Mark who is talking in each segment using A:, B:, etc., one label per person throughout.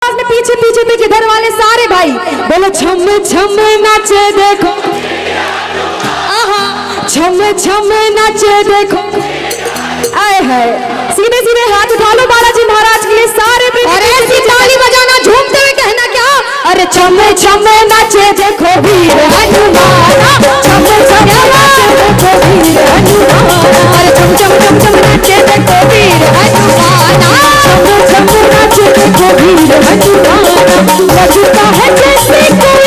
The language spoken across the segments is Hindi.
A: पीछे पीछे पीछे घर वाले सारे भाई बोलो छम छम नाचे देखो, छम छम नाचे देखो। आए है सीधे सीधे हाथ उठा लो बालाजी महाराज के लिए सारे। अरे ऐसी ताली बजाना, झूमते हुए कहना क्या? अरे छम छम नाचे देखो वीर हनुमाना, छम छम नाचे देखो वीर हनुमाना। अरे छम छम छम छम नाचे देखो वीर हनुमाना, छम छम नाचे देखो वीर हनुमाना। लगता है जैसे कोई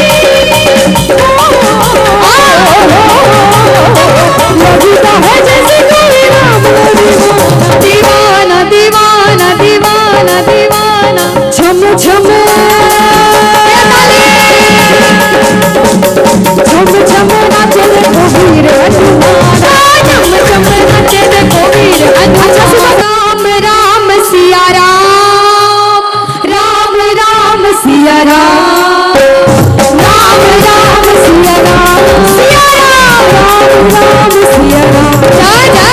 A: लगता है जैसे कोई राम दीवाना दीवाना दीवाना दीवाना। छम छम छम छम नाचे देखो वीर हनुमाना, छम छम नाचे देखो वीर हनुमाना। राम राम सिया राम, राम राम सिया राम, राम राम सिया राम, सिया राम, राम राम सिया राम। जय जय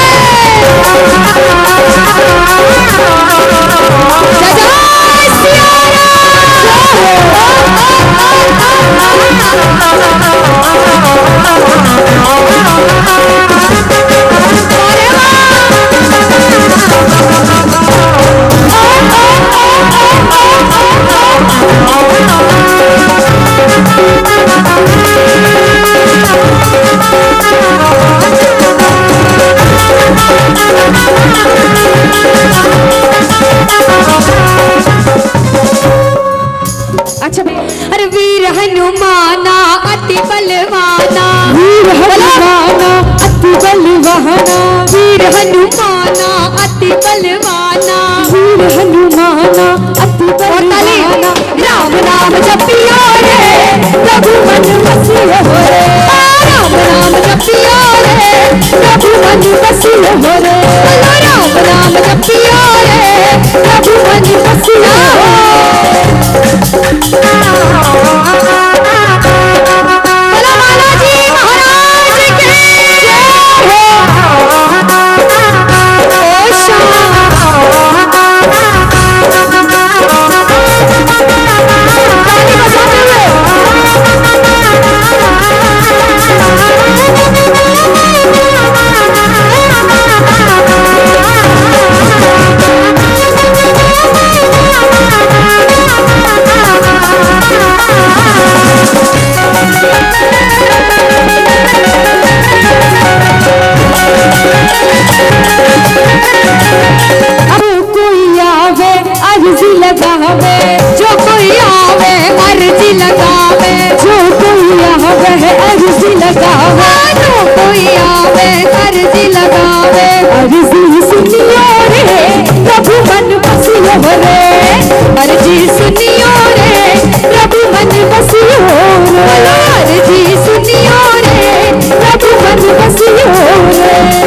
A: हनुमाना अति बलवाना, वीर हनुमाना अति बलवाना, वीर हनुमाना अति बलवाना, वीर हनुमाना अति बलवाना। राम नाम जपियो रे प्रभु मन बसियो रे, राम नाम जपियो रे प्रभु मन बसियो रे, राम नाम जपियो रे प्रभु मन बसियो। जो कोई आवे अर्जी लगावे, जो कोई आवे अर्जी लगावे, जो कोई आवे अर्जी लगावे। अर्जी सुनियो रे प्रभु मन बसियो रे, अर्जी सुनियो रे प्रभु मन बसियो रे, अर्जी सुनियो रे प्रभु मन बसियो रे।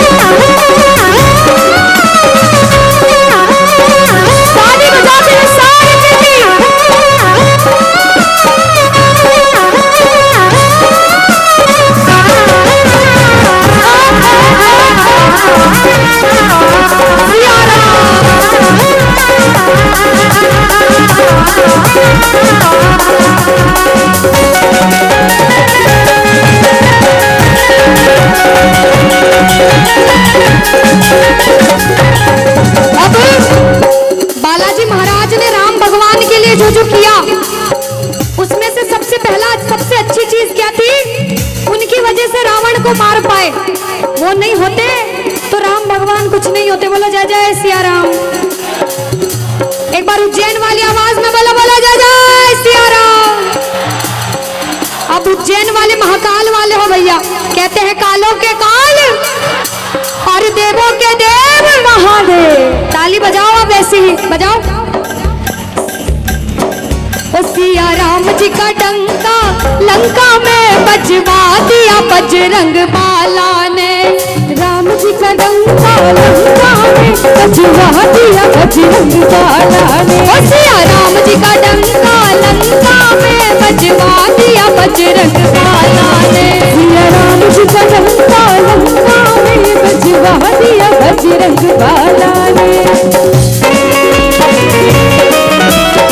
A: बालाजी महाराज ने राम भगवान के लिए जो जो किया उसमें से सबसे पहला सबसे अच्छी चीज क्या थी? उनकी वजह से रावण को मार पाए। वो नहीं होते तो राम भगवान कुछ नहीं होते। बोलो जय जय सिया राम। एक बार उज्जैन वाली आवाज में बोलो बोलो जय जय सिया राम। अब उज्जैन वाले महाकाल वाले हो भैया, कहते हैं कालों के काल और देवों के देव महादेव। ताली बजाओ आप ऐसे ही बजाओ। ओ सिया राम जी का डंका लंका में बजवा दिया बजरंग बाला ने, राम जी का डंका लंका में बजवा दिया बजरंग बाला ने। ओ सिया राम जी का डंका लंका में बजवा दिया बजरंग बाला ने, सिया राम जी का डंका लंका में बजवा दिया बजरंग बाला ने।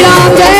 A: राम जय